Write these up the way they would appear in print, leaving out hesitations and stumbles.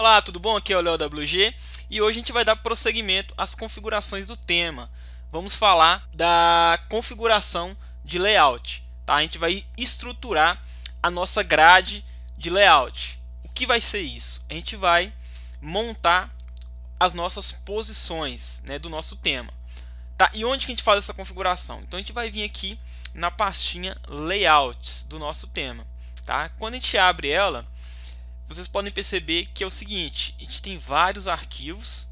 Olá, tudo bom? Aqui é o Léo WG e hoje a gente vai dar prosseguimento às configurações do tema. Vamos falar da configuração de layout, tá? A gente vai estruturar a nossa grade de layout. O que vai ser isso? A gente vai montar as nossas posições, né, do nosso tema. Tá? E onde que a gente faz essa configuração? Então a gente vai vir aqui na pastinha Layouts do nosso tema. Tá? Quando a gente abre ela, vocês podem perceber que é o seguinte: a gente tem vários arquivos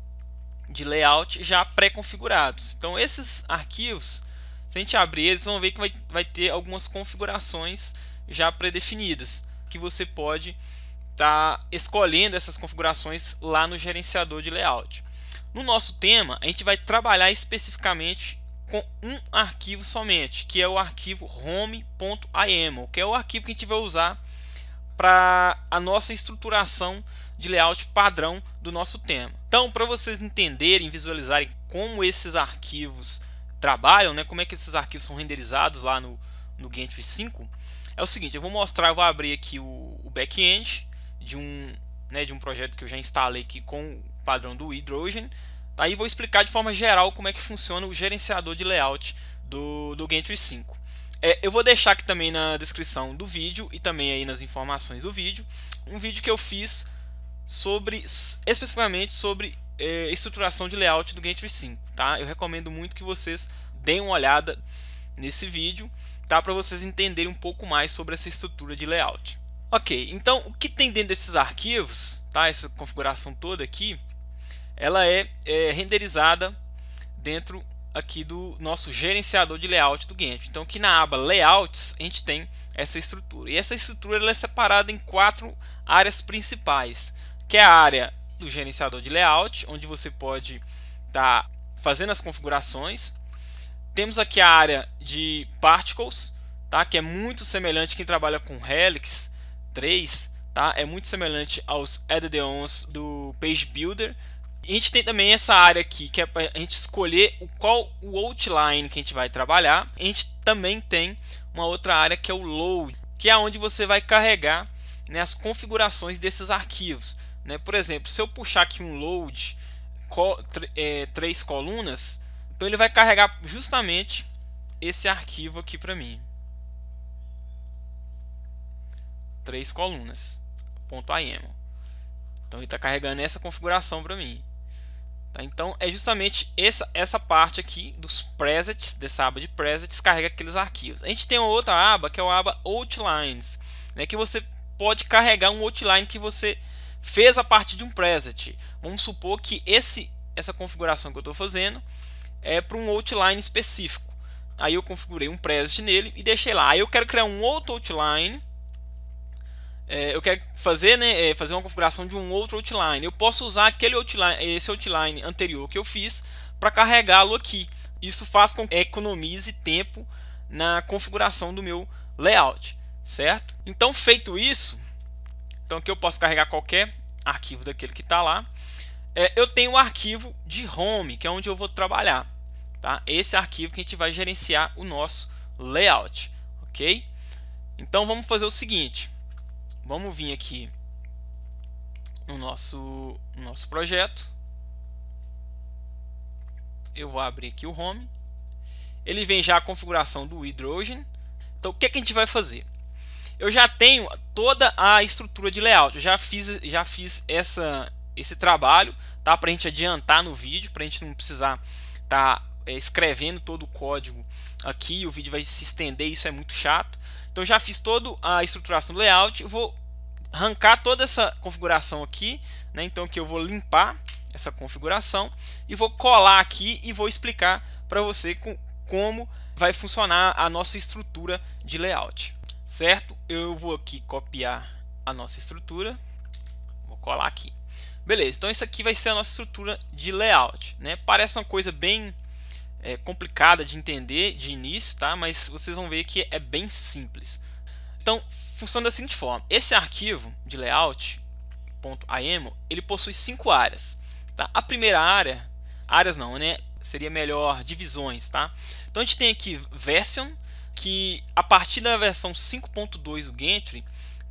de layout já pré-configurados. Então esses arquivos, se a gente abrir eles, vão ver que vai ter algumas configurações já pré-definidas, que você pode estar escolhendo essas configurações lá no gerenciador de layout. No nosso tema, a gente vai trabalhar especificamente com um arquivo somente, que é o arquivo home.yml, que é o arquivo que a gente vai usar para a nossa estruturação de layout padrão do nosso tema. Então, para vocês entenderem, visualizarem como esses arquivos trabalham, né, como é que esses arquivos são renderizados lá no Gantry 5, é o seguinte: eu vou abrir aqui o back-end de um projeto que eu já instalei aqui com o padrão do Hydrogen. Aí vou explicar de forma geral como é que funciona o gerenciador de layout do Gantry 5. Eu vou deixar aqui também na descrição do vídeo e também aí nas informações do vídeo um vídeo que eu fiz especificamente sobre estruturação de layout do Gantry 5. Tá? Eu recomendo muito que vocês deem uma olhada nesse vídeo, tá? Para vocês entenderem um pouco mais sobre essa estrutura de layout. Ok, então o que tem dentro desses arquivos, tá? Essa configuração toda aqui, ela é renderizada dentro aqui do nosso gerenciador de layout do Gantry. Então aqui na aba Layouts a gente tem essa estrutura. E essa estrutura ela é separada em 4 áreas principais, que é a área do gerenciador de layout, onde você pode estar fazendo as configurações. Temos aqui a área de Particles, tá? Que é muito semelhante, quem trabalha com Helix 3, tá? É muito semelhante aos add-ons do Page Builder. E a gente tem também essa área aqui, que é para a gente escolher qual o outline que a gente vai trabalhar. A gente também tem uma outra área que é o Load, que é onde você vai carregar, né, as configurações desses arquivos. Né? Por exemplo, se eu puxar aqui um Load 3 colunas, então ele vai carregar justamente esse arquivo aqui para mim. 3 colunas, .yml. Então ele está carregando essa configuração para mim. Tá? Então é justamente essa parte aqui dos presets, dessa aba de presets, carrega aqueles arquivos. A gente tem uma outra aba que é a aba Outlines, né, que você pode carregar um outline que você fez a partir de um preset. Vamos supor que essa configuração que eu estou fazendo é para um outline específico. Aí eu configurei um preset nele e deixei lá. Aí eu quero criar um outro outline. Eu quero fazer uma configuração de um outro outline. Eu posso usar esse outline anterior que eu fiz para carregá-lo aqui. Isso faz com que economize tempo na configuração do meu layout, certo? Então, feito isso, então aqui eu posso carregar qualquer arquivo daquele que está lá. Eu tenho o arquivo de home, que é onde eu vou trabalhar. Tá? Esse arquivo que a gente vai gerenciar o nosso layout, ok? Então vamos fazer o seguinte. Vamos vir aqui no nosso projeto. Eu vou abrir aqui o Home. Ele vem já a configuração do Hydrogen. Então o que a gente vai fazer? Eu já tenho toda a estrutura de layout. Eu já fiz esse trabalho, tá? Para a gente adiantar no vídeo, para a gente não precisar estar escrevendo todo o código aqui. O vídeo vai se estender, isso é muito chato. Então eu já fiz toda a estruturação do layout. Eu vou arrancar toda essa configuração aqui, né? Então aqui eu vou limpar essa configuração e vou colar aqui e vou explicar para você como vai funcionar a nossa estrutura de layout, certo? Eu vou aqui copiar a nossa estrutura, vou colar aqui. Beleza, então isso aqui vai ser a nossa estrutura de layout, né? Parece uma coisa bem complicada de entender de início, tá? Mas vocês vão ver que é bem simples. Então, funciona da seguinte forma: esse arquivo de layout .yml, ele possui 5 áreas. Tá? A primeira área, áreas não, né? Seria melhor divisões, tá? Então a gente tem aqui version, que a partir da versão 5.2 do Gantry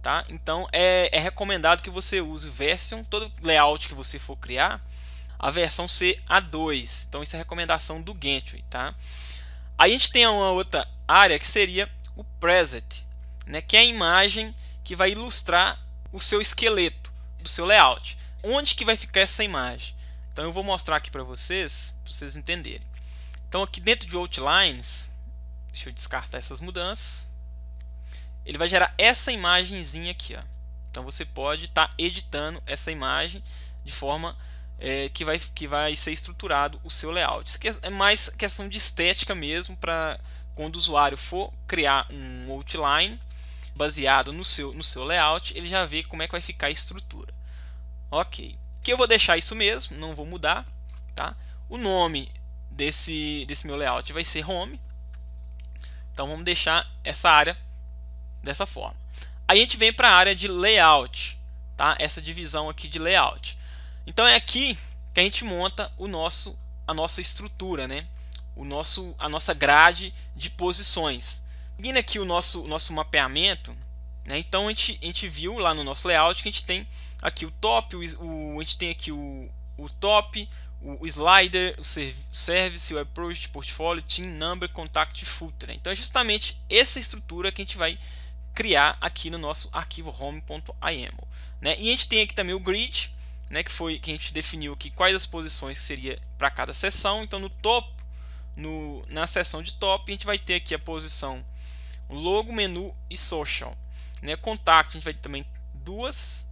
tá? Então é recomendado que você use version, todo layout que você for criar, a versão ser A2. Então isso é recomendação do Gentry, tá? Aí a gente tem uma outra área que seria o preset, né? Que é a imagem que vai ilustrar o seu esqueleto do seu layout. Onde que vai ficar essa imagem? Então eu vou mostrar aqui para vocês entenderem. Então aqui dentro de Outlines, deixa eu descartar essas mudanças. Ele vai gerar essa imagenzinha aqui, ó. Então você pode estar editando essa imagem de forma que vai ser estruturado o seu layout. Isso é mais questão de estética mesmo, para quando o usuário for criar um outline baseado no seu layout, ele já vê como é que vai ficar a estrutura. Ok. Aqui eu vou deixar isso mesmo, não vou mudar, tá? O nome desse meu layout vai ser Home. Então vamos deixar essa área dessa forma. Aí a gente vem para a área de Layout, tá? Essa divisão aqui de Layout. Então é aqui que a gente monta a nossa estrutura, né? A nossa grade de posições. Seguindo aqui o nosso mapeamento, né? Então a gente viu lá no nosso layout que a gente tem aqui o top, a gente tem aqui o top, o slider, o service, o web project, portfólio, team, number, contact, footer. Então é justamente essa estrutura que a gente vai criar aqui no nosso arquivo home.yml, né? E a gente tem aqui também o grid, né, que a gente definiu aqui quais as posições que seria para cada seção. Então no topo, na seção de top, a gente vai ter aqui a posição logo, menu e social, né? Contact a gente vai ter também 2,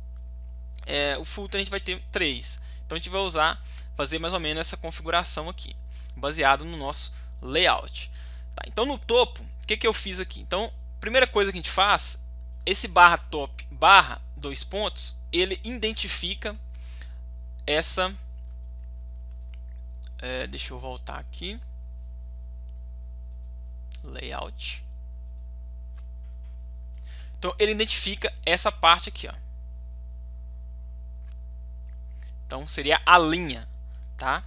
o footer a gente vai ter 3. Então a gente vai fazer mais ou menos essa configuração aqui, baseado no nosso layout, tá? Então no topo, o que eu fiz aqui? Então primeira coisa que a gente faz, esse barra top, barra 2 pontos, ele identifica essa... deixa eu voltar aqui. Layout. Então ele identifica essa parte aqui, ó. Então seria a linha, tá?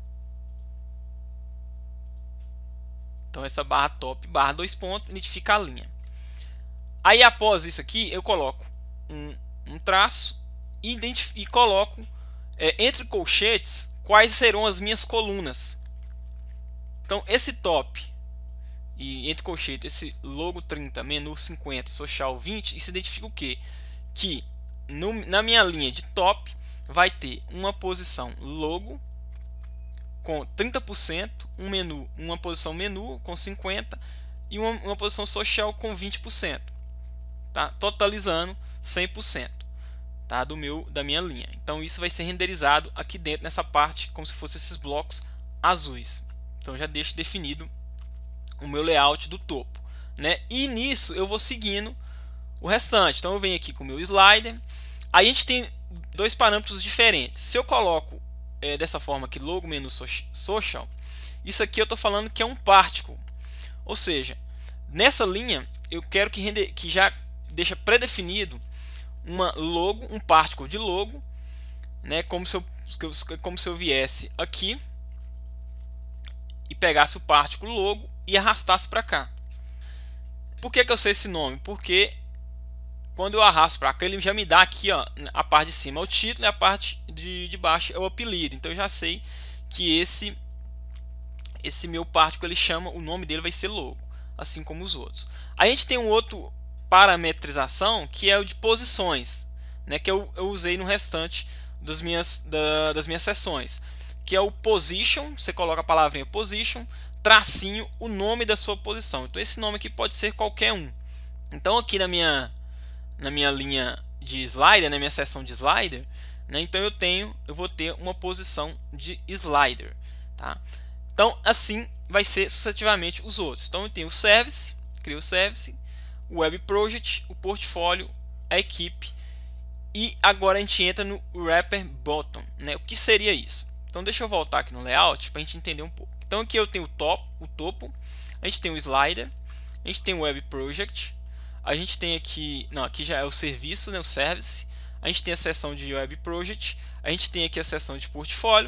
Então essa barra top, barra 2 pontos, identifica a linha. Aí após isso aqui, eu coloco um traço e coloco entre colchetes quais serão as minhas colunas. Então esse top e entre colchetes, esse logo 30, menu 50, social 20, isso identifica o quê? Que na minha linha de top vai ter uma posição logo com 30%, uma posição menu com 50% e uma posição social com 20%. Tá? Totalizando 100%, tá? Da minha linha. Então isso vai ser renderizado aqui dentro nessa parte, como se fossem esses blocos azuis. Então eu já deixo definido o meu layout do topo, né? E nisso eu vou seguindo o restante. Então eu venho aqui com o meu slider. Aí a gente tem dois parâmetros diferentes. Se eu coloco dessa forma aqui, logo, menu, social, isso aqui eu estou falando que é um particle. Ou seja, nessa linha eu quero que já deixa predefinido um particle de logo, né? Como se eu viesse aqui e pegasse o particle logo e arrastasse para cá. Por que eu sei esse nome? Porque quando eu arrasto para cá, ele já me dá aqui, ó, a parte de cima é o título e a parte de baixo é o apelido. Então eu já sei que esse meu particle, o nome dele vai ser logo, assim como os outros. A gente tem um outro parametrização que é o de posições, né, que eu usei no restante das minhas sessões, que é o position. Você coloca a palavrinha position, tracinho, o nome da sua posição. Então esse nome aqui pode ser qualquer um. Então aqui na minha linha de slider, na minha seção de slider, né, então eu vou ter uma posição de slider, tá? Então assim vai ser sucessivamente os outros. Então eu tenho o service, crio o service, o web project, o portfólio, a equipe, e agora a gente entra no wrapper bottom, né? O que seria isso? Então deixa eu voltar aqui no layout para a gente entender um pouco. Então aqui eu tenho o topo, a gente tem o slider, a gente tem o web project, a gente tem aqui, não, aqui já é o serviço, né, o service, a gente tem a seção de web project, a gente tem aqui a seção de portfólio,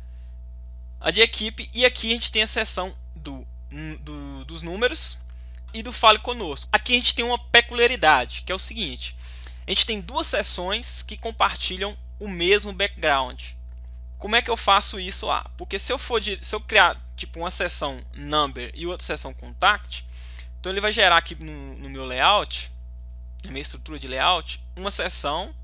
a de equipe, e aqui a gente tem a seção dos números e do Fale Conosco. Aqui a gente tem uma peculiaridade, que é o seguinte: a gente tem duas seções que compartilham o mesmo background. Como é que eu faço isso lá? Porque se eu criar tipo uma seção number e outra seção contact, então ele vai gerar aqui no meu layout, na minha estrutura de layout, uma seção,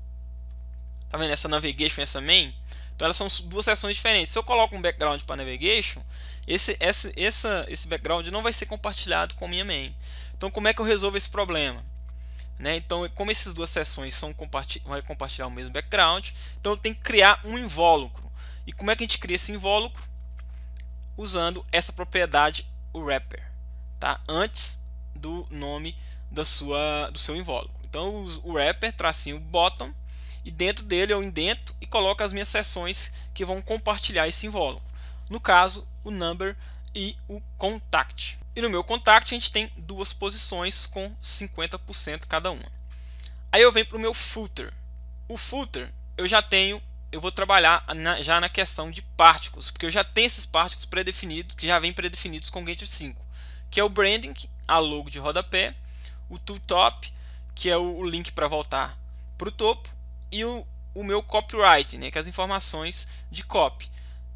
tá vendo essa navigation e essa main? Então elas são duas seções diferentes. Se eu coloco um background para navigation, esse background não vai ser compartilhado com a minha main. Então como é que eu resolvo esse problema? Né? Então, como essas duas seções vão compartilhar o mesmo background, então eu tenho que criar um invólucro. E como é que a gente cria esse invólucro? Usando essa propriedade, o wrapper, tá? Antes do nome do seu invólucro. Então eu uso o wrapper, tracinho bottom, e dentro dele eu indento e coloco as minhas seções que vão compartilhar esse invólucro. No caso, o number e o contact. E no meu contact a gente tem duas posições com 50% cada uma. Aí eu venho para o meu footer. O footer eu vou trabalhar já na questão de particles, porque eu já tenho esses particles pré-definidos, que já vêm pré-definidos com o Gantt 5, que é o branding, a logo de rodapé, o to top, que é o link para voltar para o topo, e o meu copyright, né, que é as informações de copy.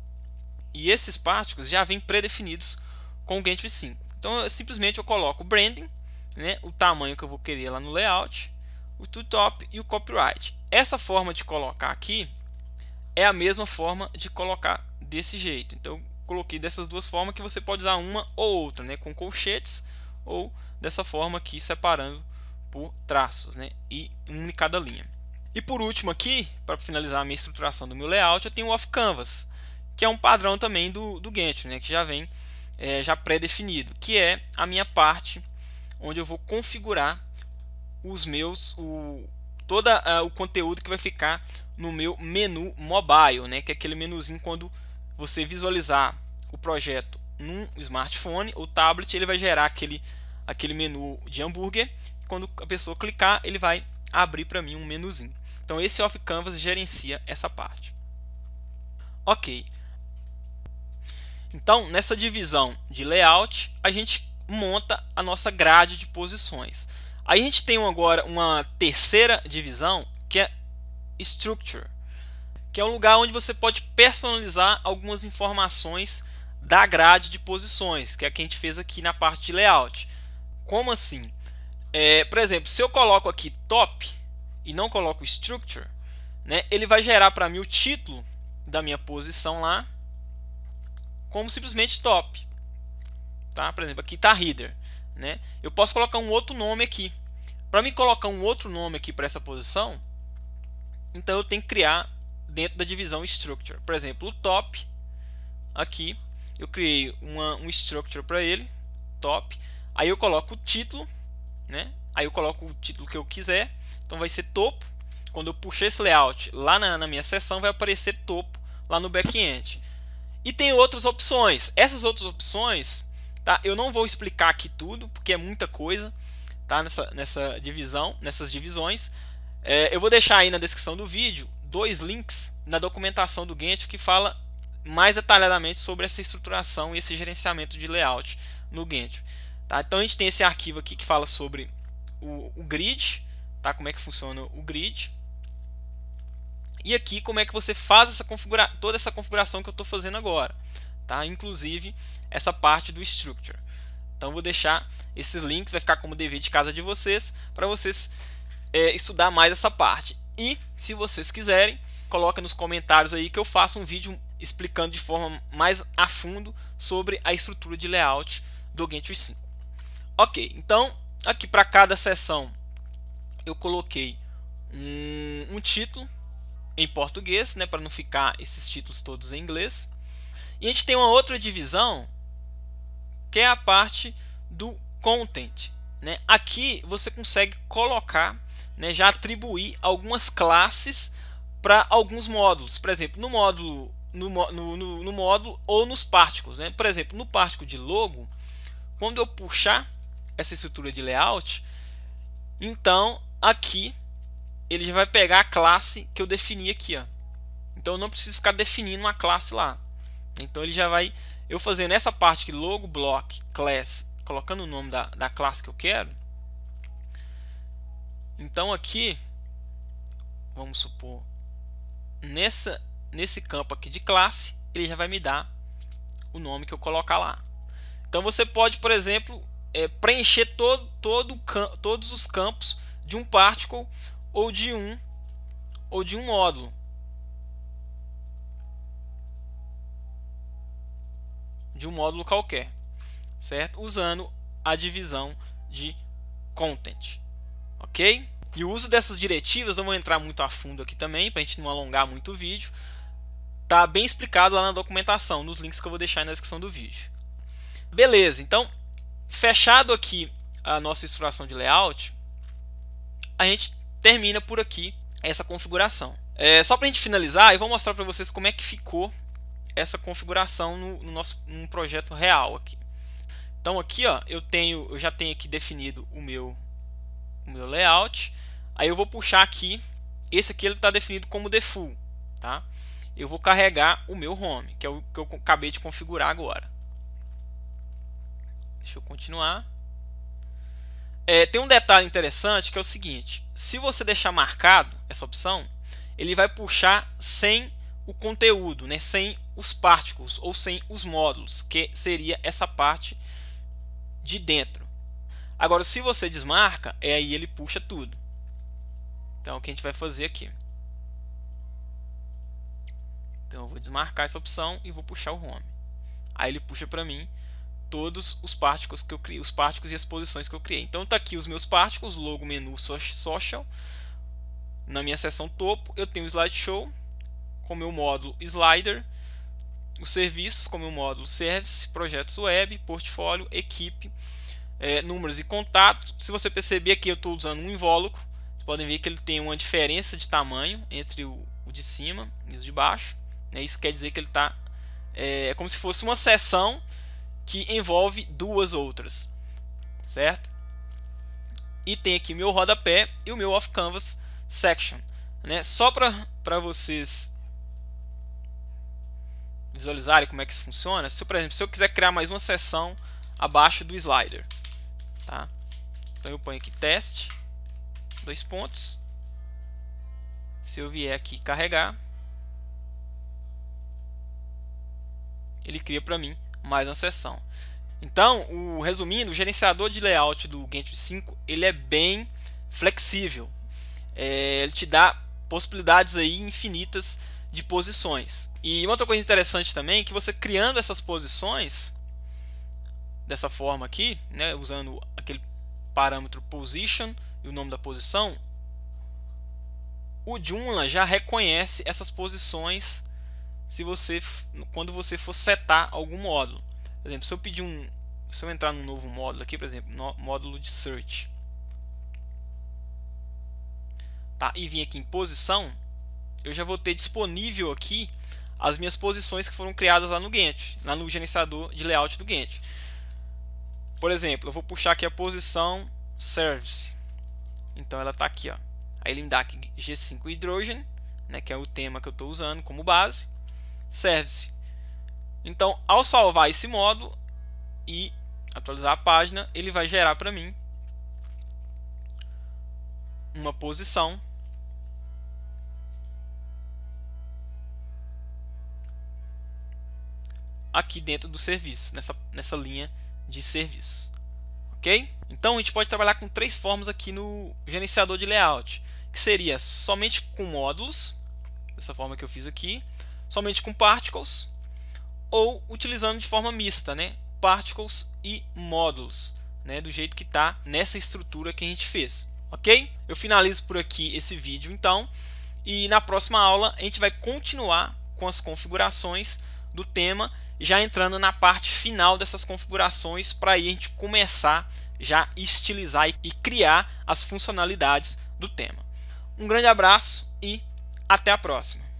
E esses particles já vêm pré-definidos com o Gantt 5. Então simplesmente eu coloco o branding, né, o tamanho que eu vou querer lá no layout, o to top e o copyright. Essa forma de colocar aqui é a mesma forma de colocar desse jeito. Então eu coloquei dessas duas formas, que você pode usar uma ou outra, né, com colchetes, ou dessa forma aqui, separando por traços, né, e um em cada linha. E por último aqui, para finalizar a minha estruturação do meu layout, eu tenho o off canvas, que é um padrão também do Gantt, né, que já vem já pré-definido, que é a minha parte onde eu vou configurar todo o conteúdo que vai ficar no meu menu mobile, né, que é aquele menuzinho quando você visualizar o projeto num smartphone ou tablet, ele vai gerar aquele menu de hambúrguer. Quando a pessoa clicar, ele vai abrir para mim um menuzinho. Então esse off canvas gerencia essa parte. Ok. Então nessa divisão de layout a gente monta a nossa grade de posições. Aí a gente tem agora uma terceira divisão, que é Structure, que é um lugar onde você pode personalizar algumas informações da grade de posições, que é a que a gente fez aqui na parte de layout. Como assim? Por exemplo, se eu coloco aqui top e não coloco Structure, né, ele vai gerar para mim o título da minha posição lá como simplesmente top. Tá? Por exemplo, aqui está header. Né? Eu posso colocar um outro nome aqui. Para me colocar um outro nome aqui para essa posição, então eu tenho que criar dentro da divisão Structure. Por exemplo, o top, aqui eu criei um Structure para ele, top. Aí eu coloco o título, né? Aí eu coloco o título que eu quiser. Então vai ser topo. Quando eu puxar esse layout lá na minha seção, vai aparecer topo lá no back-end. E tem outras opções. Essas outras opções, tá? Eu não vou explicar aqui tudo, porque é muita coisa, tá? Nessa divisão, nessas divisões. Eu vou deixar aí na descrição do vídeo 2 links na documentação do Gantt que fala mais detalhadamente sobre essa estruturação e esse gerenciamento de layout no Gantt. Tá? Então a gente tem esse arquivo aqui que fala sobre o grid, tá? Como é que funciona o grid. E aqui como é que você faz toda essa configuração que eu estou fazendo agora, tá? Inclusive essa parte do Structure. Então vou deixar esses links, vai ficar como dever de casa de vocês, para vocês estudar mais essa parte. E se vocês quiserem, coloca nos comentários aí que eu faço um vídeo explicando de forma mais a fundo sobre a estrutura de layout do Gantt 5. Ok, então aqui para cada seção eu coloquei um título em português, né, para não ficar esses títulos todos em inglês. E a gente tem uma outra divisão que é a parte do content, né? Aqui você consegue colocar, né, já atribuir algumas classes para alguns módulos. Por exemplo, no módulo ou nos particles, né? Por exemplo, no particle de logo, quando eu puxar essa estrutura de layout, então aqui ele já vai pegar a classe que eu defini aqui, ó. Então eu não preciso ficar definindo uma classe lá. Então ele já vai, eu fazendo essa parte aqui, logo, block, class colocando o nome da classe que eu quero. Então aqui, vamos supor, nesse campo aqui de classe, ele já vai me dar o nome que eu colocar lá. Então você pode, por exemplo, preencher todos os campos de um particle ou de um módulo. De um módulo qualquer, certo? Usando a divisão de content, ok? E o uso dessas diretivas, não vou entrar muito a fundo aqui também, para a gente não alongar muito o vídeo. Tá bem explicado lá na documentação, nos links que eu vou deixar aí na descrição do vídeo. Beleza, então, fechado aqui a nossa estruturação de layout, a gente termina por aqui essa configuração. Só para a gente finalizar, eu vou mostrar para vocês como é que ficou essa configuração num projeto real aqui. Então aqui, ó, eu já tenho aqui definido o meu layout. Aí eu vou puxar aqui, esse aqui ele está definido como default, tá? Eu vou carregar o meu home, que é o que eu acabei de configurar agora. Deixa eu continuar. Tem um detalhe interessante que é o seguinte: se você deixar marcado essa opção, ele vai puxar sem o conteúdo, né? Sem os particles ou sem os módulos, que seria essa parte de dentro. Agora, se você desmarca, aí ele puxa tudo. Então, o que a gente vai fazer aqui? Então, eu vou desmarcar essa opção e vou puxar o home. Aí ele puxa para mim todos os particles que eu criei, os particles e as posições que eu criei. Então, tá aqui os meus particles, logo, menu, social. Na minha seção topo, eu tenho o slideshow com o meu módulo slider, os serviços com o meu módulo service, projetos web, portfólio, equipe, números e contatos. Se você perceber aqui, eu estou usando um invólucro. Vocês podem ver que ele tem uma diferença de tamanho entre o de cima e o de baixo. Isso quer dizer que ele está como se fosse uma seção que envolve duas outras, certo? E tem aqui o meu rodapé e o meu off canvas section, né? Só para vocês visualizarem como é que isso funciona. Por exemplo, se eu quiser criar mais uma seção abaixo do slider, tá? Então eu ponho aqui teste, 2 pontos. Se eu vier aqui carregar, ele cria para mim mais uma seção. Então, resumindo, o gerenciador de layout do Gantt 5 ele é bem flexível. Ele te dá possibilidades aí infinitas de posições. E outra coisa interessante também é que você criando essas posições dessa forma aqui, né, usando aquele parâmetro position e o nome da posição, o Joomla já reconhece essas posições quando você for setar algum módulo. Por exemplo, se eu entrar num novo módulo aqui, por exemplo, módulo de search, tá, e vir aqui em posição, eu já vou ter disponível aqui as minhas posições que foram criadas lá no Gantt, lá no gerenciador de layout do Gantt. Por exemplo, eu vou puxar aqui a posição service. Então ela está aqui, ó. Aí ele me dá aqui G5 Hydrogen, né, que é o tema que eu estou usando como base. Service. Então, ao salvar esse módulo e atualizar a página, ele vai gerar para mim uma posição aqui dentro do serviço, nessa linha de serviço, ok? Então a gente pode trabalhar com 3 formas aqui no gerenciador de layout, que seria somente com módulos, dessa forma que eu fiz aqui, somente com particles, ou utilizando de forma mista, né? Particles e módulos, né? Do jeito que está nessa estrutura que a gente fez, ok? Eu finalizo por aqui esse vídeo então, e na próxima aula a gente vai continuar com as configurações do tema, já entrando na parte final dessas configurações, para aí a gente começar já estilizar e criar as funcionalidades do tema. Um grande abraço e até a próxima!